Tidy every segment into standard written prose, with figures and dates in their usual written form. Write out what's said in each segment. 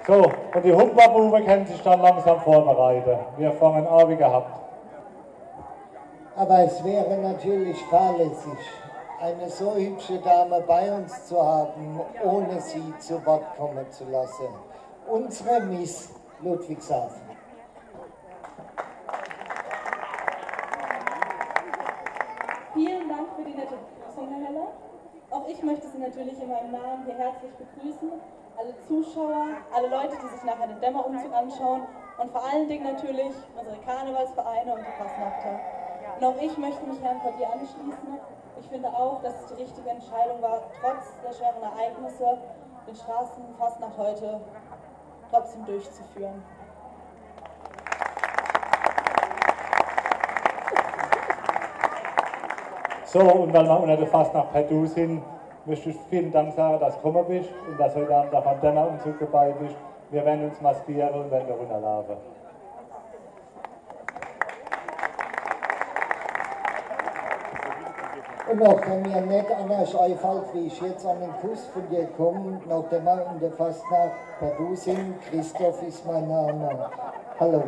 So, und die Humperbuben können sich dann langsam vorbereiten. Wir fangen an wie gehabt. Aber es wäre natürlich fahrlässig, eine so hübsche Dame bei uns zu haben, ohne sie zu Wort kommen zu lassen. Unsere Miss Ludwigshafen. Vielen Dank für die nette Begrüßung, Herr Heller. Auch ich möchte Sie natürlich in meinem Namen hier herzlich begrüßen. Alle Zuschauer, alle Leute, die sich nachher den Dämmerumzug anschauen und vor allen Dingen natürlich unsere Karnevalsvereine und die Fastnachter. Und auch ich möchte mich Herrn Portier anschließen. Ich finde auch, dass es die richtige Entscheidung war, trotz der schweren Ereignisse den Straßenfastnacht heute trotzdem durchzuführen. So, und weil wir unter der Fastnacht per Du sind, möchte ich vielen Dank sagen, dass du gekommen bist und dass du heute Abend auch am Dämmerumzug dabei bist. Wir werden uns maskieren und werden da runterlaufen. Und nachdem mir nicht anders einfällt, wie ich jetzt an den Kuss von dir komme, nachdem wir in der Fastnacht per Du sind, Christoph ist mein Name. Hallo.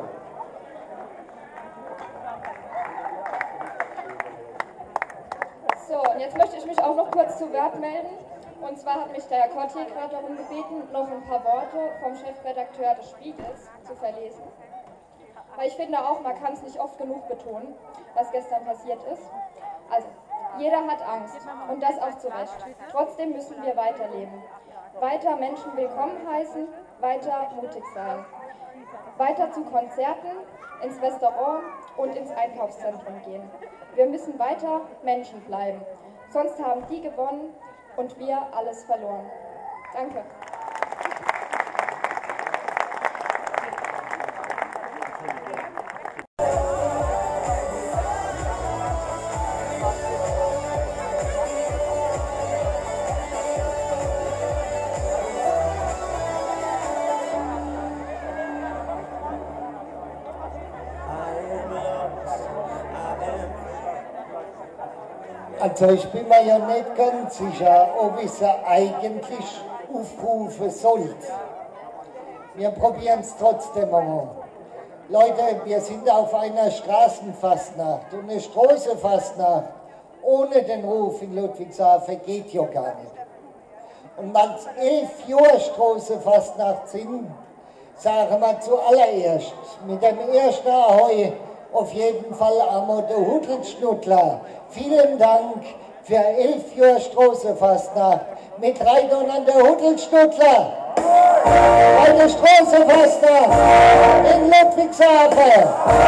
So, und jetzt möchte ich mich auch noch kurz zu Wort melden. Und zwar hat mich der Herr Portier gerade darum gebeten, noch ein paar Worte vom Chefredakteur des Spiegels zu verlesen. Weil ich finde auch, man kann es nicht oft genug betonen, was gestern passiert ist. Also, jeder hat Angst und das auch zu Recht. Trotzdem müssen wir weiterleben. Weiter Menschen willkommen heißen, weiter mutig sein. Weiter zu Konzerten, ins Restaurant und ins Einkaufszentrum gehen. Wir müssen weiter Menschen bleiben. Sonst haben die gewonnen und wir alles verloren. Danke. Also ich bin mir ja nicht ganz sicher, ob ich sie eigentlich aufrufen sollte. Wir probieren es trotzdem einmal. Leute, wir sind auf einer Straßenfastnacht und eine Straßenfastnacht ohne den Ruf in Ludwigshafen geht ja gar nicht. Und wenn es 11 Jahre Straßenfastnacht sind, sagen wir zuallererst mit dem ersten Ahoi auf jeden Fall einmal der Hudelschnuttler. Vielen Dank für 11 Jahre Straßenfastnacht mit Reitern an der Hudelschnuttler. Bei der Straßenfastnacht in Ludwigshafen.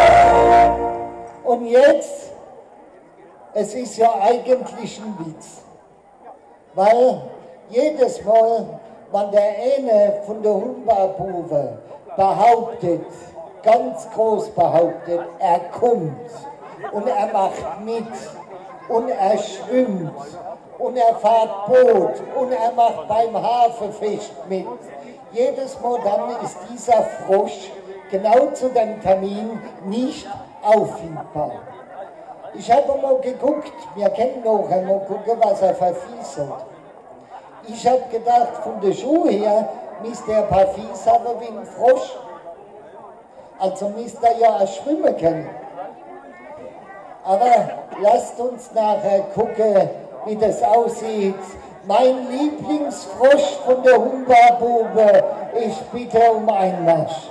Und jetzt, es ist ja eigentlich ein Witz, weil jedes Mal, wenn der eine von der Humperbuben behauptet, ganz groß behauptet, er kommt und er macht mit und er schwimmt und er fährt Boot und er macht beim Hafenfest mit. Jedes Mal dann ist dieser Frosch genau zu dem Termin nicht auffindbar. Ich habe mal geguckt, wir können noch einmal gucken, was er verfieselt. Ich habe gedacht, von der Schuhe her müsste er ein paar Fies haben wie ein Frosch. Also müsste er ja auch schwimmen können. Aber lasst uns nachher gucken, wie das aussieht. Mein Lieblingsfrosch von der Humperbube, ich bitte um Einmarsch.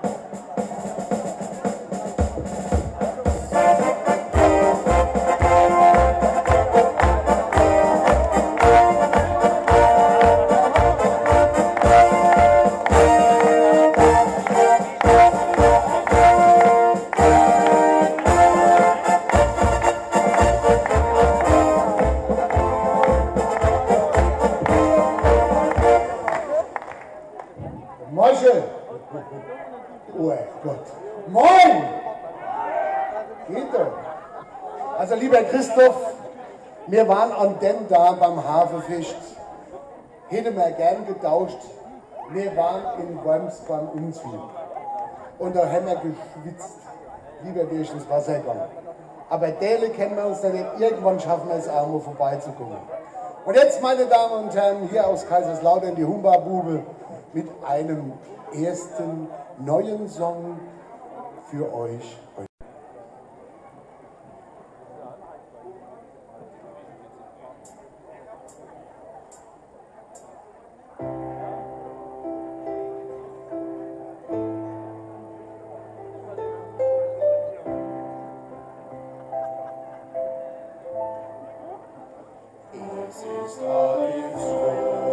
Oh Gott. Moin! Geht doch. Also lieber Christoph, wir waren an dem da beim Hafenfest. Hätten wir gern getauscht. Wir waren in Worms beim Umzug. Und da haben wir geschwitzt. Lieber wäre ich ins Wasser gegangen. Aber Däle kennen wir uns dann nicht. Irgendwann schaffen wir es auch mal vorbeizukommen. Und jetzt, meine Damen und Herren, hier aus Kaiserslautern, die Humperbube. mit einem ersten neuen Song für euch. Es ist Tradition,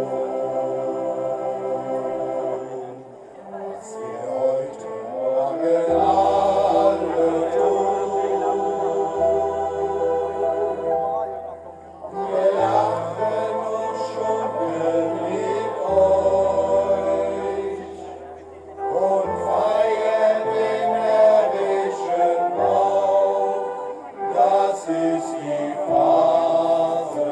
was wir heute Morgen alle tun. Wir lachen und schunkeln mit euch und feiern den närrischen Brauch. Das ist die Phase.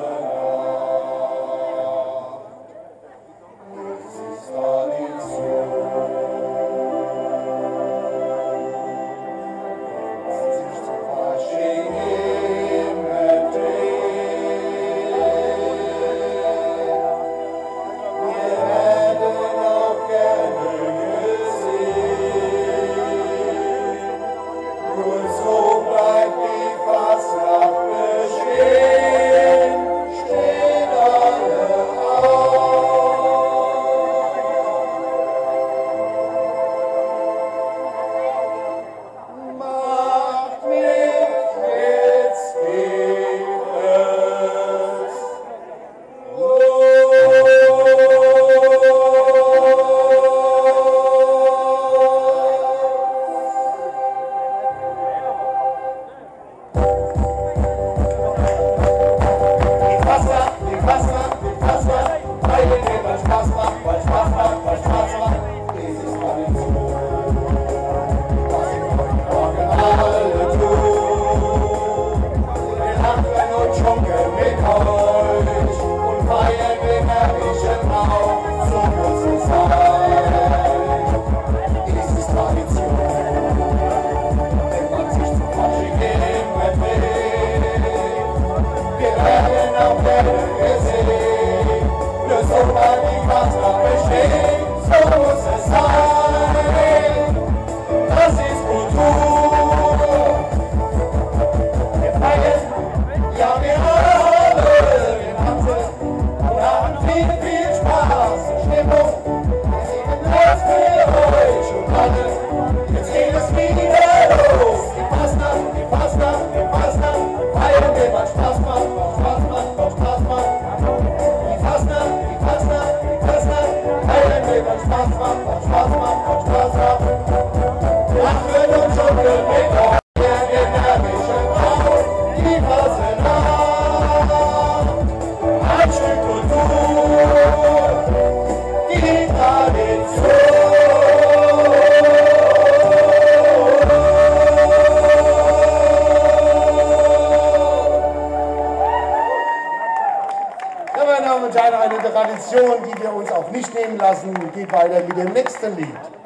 Meine Damen und Herren, eine Tradition, die wir uns auch nicht nehmen lassen, geht weiter mit dem nächsten Lied.